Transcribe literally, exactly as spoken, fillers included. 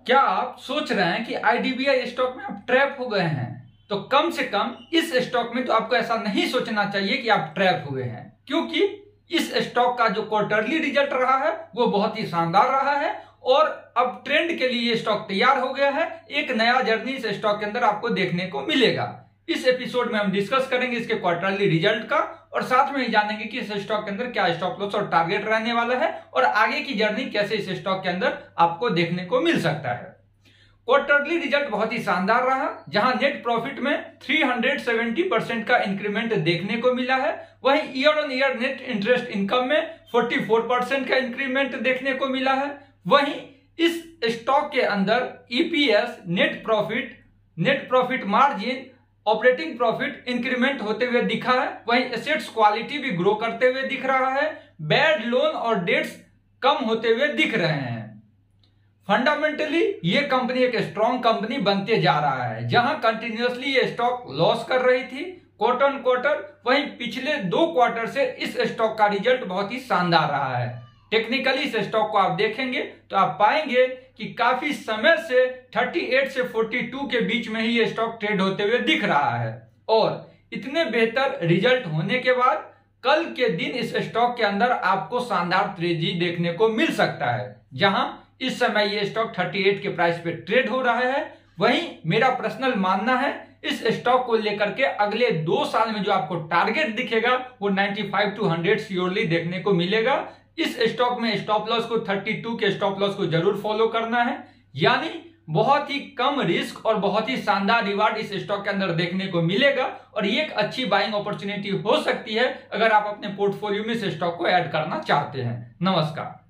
क्या आप सोच रहे हैं कि आईडीबीआई स्टॉक में आप ट्रैप हो गए हैं? तो कम से कम इस स्टॉक में तो आपको ऐसा नहीं सोचना चाहिए कि आप ट्रैप हुए हैं, क्योंकि इस स्टॉक का जो क्वार्टरली रिजल्ट रहा है वो बहुत ही शानदार रहा है और अब ट्रेंड के लिए ये स्टॉक तैयार हो गया है। एक नया जर्नी इस स्टॉक के अंदर आपको देखने को मिलेगा। इस एपिसोड में हम डिस्कस करेंगे इसके क्वार्टरली रिजल्ट का और साथ में ही जानेंगे कि इस स्टॉक के अंदर क्या स्टॉप लॉस और टारगेट रहने वाला है और आगे की जर्नी कैसे इस स्टॉक के अंदर आपको देखने को मिल सकता है। क्वार्टरली रिजल्ट बहुत ही शानदार रहा, जहां नेट प्रॉफिट में तीन सौ सत्तर परसेंट का इंक्रीमेंट देखने को मिला है। वहीं year on year net interest income में चौवालीस परसेंट का इंक्रीमेंट देखने को मिला है। वहीं इस स्टॉक के अंदर EPS, net profit, net profit margin, operating profit increment होते हुए दिखा है। वहीं एसेट्स क्वालिटी भी ग्रो करते हुए दिख रहा है। बैड लोन और डेट्स कम होते हुए दिख रहे हैं। फंडामेंटली ये कंपनी एक स्ट्रॉन्ग कंपनी बनते जा रहा है, जहां कंटिन्यूअसली ये स्टॉक लॉस कर रही थी क्वार्टर ऑन क्वार्टर। वहीं पिछले दो क्वार्टर से इस स्टॉक का रिजल्ट बहुत ही शानदार रहा है। टेक्निकली इस स्टॉक को आप देखेंगे तो आप पाएंगे कि काफी समय से अड़तीस से बयालीस के बीच में ही ये स्टॉक ट्रेड होते हुए दिख रहा है और इतने बेहतर रिजल्ट होने के बाद कल के दिन इस स्टॉक के अंदर आपको शानदार तेजी देखने को मिल सकता है, जहां इस समय ये स्टॉक अड़तीस के प्राइस पे ट्रेड हो रहा है। वहीं मेरा पर्सनल मानना है इस स्टॉक को लेकर के अगले दो साल में जो आपको टारगेट दिखेगा वो पचानवे टू सौ श्योरली देखने को मिलेगा। इस स्टॉक में स्टॉप लॉस को बत्तीस के स्टॉप लॉस को जरूर फॉलो करना है, यानी बहुत ही कम रिस्क और बहुत ही शानदार रिवार्ड इस स्टॉक के अंदर देखने को मिलेगा और ये एक अच्छी बाइंग अपॉर्चुनिटी हो सकती है अगर आप अपने पोर्टफोलियो में इस स्टॉक को ऐड करना चाहते हैं। नमस्कार।